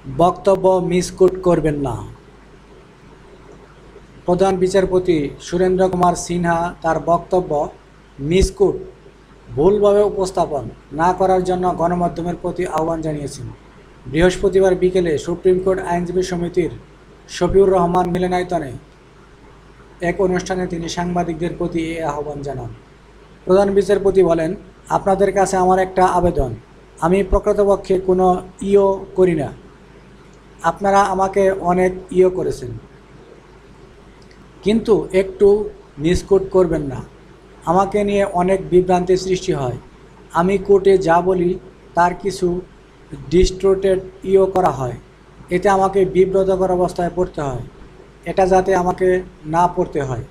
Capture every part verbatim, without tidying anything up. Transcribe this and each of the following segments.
বক্তব্য মিসকোট করবেন না। প্রধান বিচারপতি সুরেন্দ্র কুমার সিনহা তার বক্তব্য মিসকোট ভুলভাবে উপস্থাপন না করার জন্য গণমাধ্যমের প্রতি আহ্বান জানিয়েছেন। বৃহস্পতিবার বিকেলে সুপ্রিম কোর্ট আইনজীবী সমিতির শফিউর রহমান মিলনায়তনে এক অনুষ্ঠানে তিনি সাংবাদিকদের প্রতি এই আহ্বান জানান। প্রধান বিচারপতি বলেন, আপনাদের কাছে আমার একটা আবেদন, আমি প্রকৃতপক্ষে কোনো ইও করি না। আপনারা আমাকে অনেক ইও করেছেন, কিন্তু একটু মিসকোট করবেন না। আমাকে নিয়ে অনেক বিভ্রান্তির সৃষ্টি হয়। আমি কোর্টে যা বলি তার কিছু ডিস্টোর্টেড ইও করা হয়, এতে আমাকে বিব্রতকর অবস্থায় পড়তে হয়। এটা যাতে আমাকে না পড়তে হয়।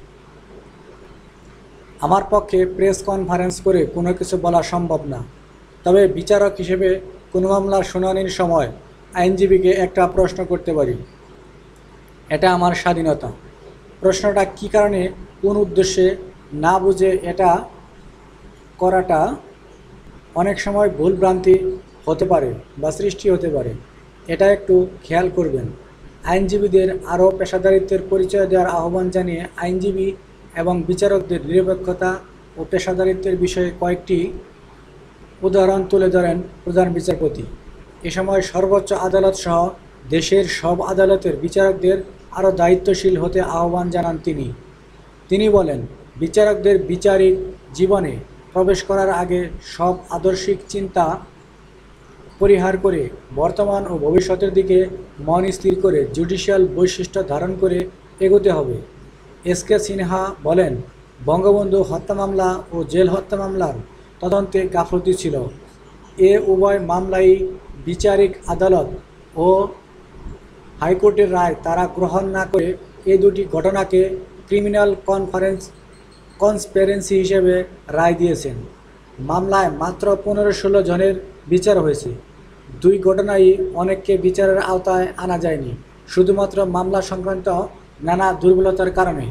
আমার পক্ষে প্রেস কনফারেন্স করে কোনো কিছু বলা সম্ভব না, তবে বিচারক হিসেবে কোনো মামলার শুনানির সময় আইনজীবীকে একটা প্রশ্ন করতে পারি। এটা আমার স্বাধীনতা। প্রশ্নটা কী কারণে, কোন উদ্দেশ্যে না বুঝে এটা করাটা অনেক সময় ভুলভ্রান্তি হতে পারে বা সৃষ্টি হতে পারে, এটা একটু খেয়াল করবেন। আইনজীবীদের আরও পেশাদারিত্বের পরিচয় দেওয়ার আহ্বান জানিয়ে আইনজীবী এবং বিচারকদের নিরপেক্ষতা ও পেশাদারিত্বের বিষয়ে কয়েকটি উদাহরণ তুলে ধরেন প্রধান বিচারপতি। এ সময় সর্বোচ্চ আদালত সহ দেশের সব আদালতের বিচারকদের আরও দায়িত্বশীল হতে আহ্বান জানান তিনি। তিনি বলেন, বিচারকদের বিচারিক জীবনে প্রবেশ করার আগে সব আদর্শিক চিন্তা পরিহার করে বর্তমান ও ভবিষ্যতের দিকে মন স্থির করে জুডিশিয়াল বৈশিষ্ট্য ধারণ করে এগোতে হবে। এস কে সিনহা বলেন, বঙ্গবন্ধু হত্যা মামলা ও জেল হত্যা মামলার তদন্তে গাফলতি ছিল। এ উভয় মামলাই বিচারিক আদালত ও হাইকোর্টের রায় তারা গ্রহণ না করে এ দুটি ঘটনাকে ক্রিমিনাল কনফারেন্স কনস্পিরেন্সি হিসেবে রায় দিয়েছেন। মামলায় মাত্র পনেরো ষোলো জনের বিচার হয়েছে। দুই ঘটনাই অনেককে বিচারের আওতায় আনা যায়নি, শুধুমাত্র মামলা সংক্রান্ত নানা দুর্বলতার কারণে।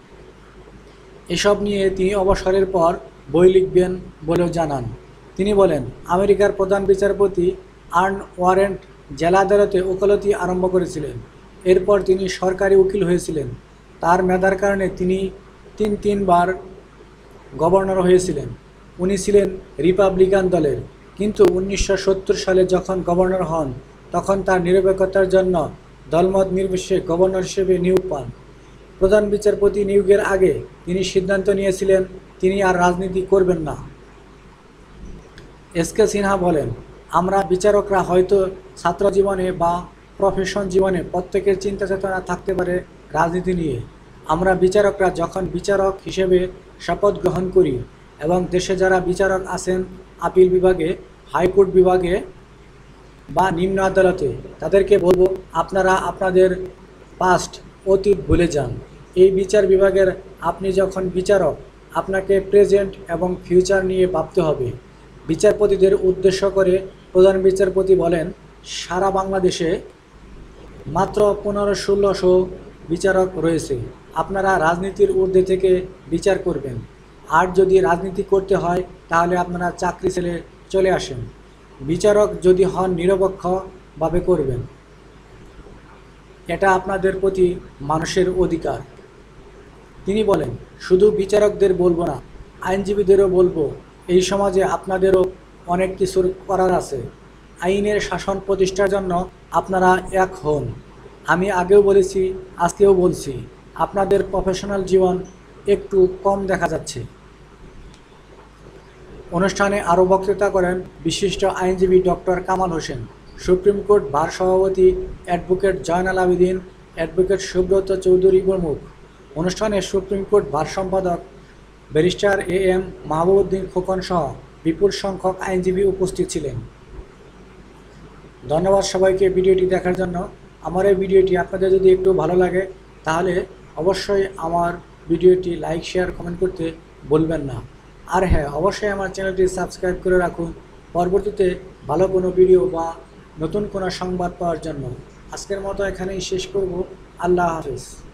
এসব নিয়ে তিনি অবসরের পর বই লিখবেন বলেও জানান। তিনি বলেন, আমেরিকার প্রধান বিচারপতি আর্ন ওয়ারেন্ট জেলা আদালতে ওকালতি আরম্ভ করেছিলেন। এরপর তিনি সরকারি উকিল হয়েছিলেন। তার মেধার কারণে তিনি তিন তিনবার গভর্নর হয়েছিলেন। উনি ছিলেন রিপাবলিকান দলের, কিন্তু উনিশশো সত্তর সালে যখন গভর্নর হন তখন তার নিরপেক্ষতার জন্য দলমত নির্বিশেষে গভর্নর হিসেবে নিয়োগ পান। প্রধান বিচারপতি নিয়োগের আগে তিনি সিদ্ধান্ত নিয়েছিলেন তিনি আর রাজনীতি করবেন না। এস কে সিনহা বলেন, আমরা বিচারকরা হয়তো ছাত্র জীবনে বা প্রফেশন জীবনে প্রত্যেকের চিন্তা চেতনা থাকতে পারে রাজনীতি নিয়ে। আমরা বিচারকরা যখন বিচারক হিসেবে শপথ গ্রহণ করি এবং দেশে যারা বিচারক আছেন আপিল বিভাগে, হাইকোর্ট বিভাগে বা নিম্ন আদালতে, তাদেরকে বলবো, আপনারা আপনাদের পাস্ট অতীত ভুলে যান। এই বিচার বিভাগের আপনি যখন বিচারক, আপনাকে প্রেজেন্ট এবং ফিউচার নিয়ে ভাবতে হবে। বিচারপতিদের উদ্দেশ্য করে প্রধান বিচারপতি বলেন, সারা বাংলাদেশে মাত্র পনেরো ষোলোশো বিচারক রয়েছে। আপনারা রাজনীতির ঊর্ধ্বে থেকে বিচার করবেন। আর যদি রাজনীতি করতে হয় তাহলে আপনারা চাকরি ছেড়ে চলে আসেন। বিচারক যদি হন নিরপেক্ষভাবে করবেন, এটা আপনাদের প্রতি মানুষের অধিকার। তিনি বলেন, শুধু বিচারকদের বলবো না, আইনজীবীদেরও বলবো, এই সমাজে আপনাদেরও অনেক কিছুর করার আছে। আইনের শাসন প্রতিষ্ঠার জন্য আপনারা এক হন। আমি আগেও বলেছি, আজকেও বলছি, আপনাদের প্রফেশনাল জীবন একটু কম দেখা যাচ্ছে। অনুষ্ঠানে আরও বক্তৃতা করেন বিশিষ্ট আইনজীবী doctor Kamal Hossain, supreme court bar সভাপতি অ্যাডভোকেট জয়নাল আবেদিন, অ্যাডভোকেট সুব্রত চৌধুরী প্রমুখ। অনুষ্ঠানে সুপ্রিম কোর্ট বার সম্পাদক barrister A M Mahbubuddin Khokon সহ বিপুল সংখ্যক আইনজীবী উপস্থিত ছিলেন। ধন্যবাদ সবাইকে ভিডিওটি দেখার জন্য। আমার এই ভিডিওটি আপনাদের যদি একটু ভালো লাগে তাহলে অবশ্যই আমার ভিডিওটি লাইক, শেয়ার, কমেন্ট করতে বলবেন না। আর হ্যাঁ, অবশ্যই আমার চ্যানেলটি সাবস্ক্রাইব করে রাখুন পরবর্তীতে ভালো কোনো ভিডিও বা নতুন কোনো সংবাদ পাওয়ার জন্য। আজকের মতো এখানেই শেষ করব। আল্লাহ হাফেজ।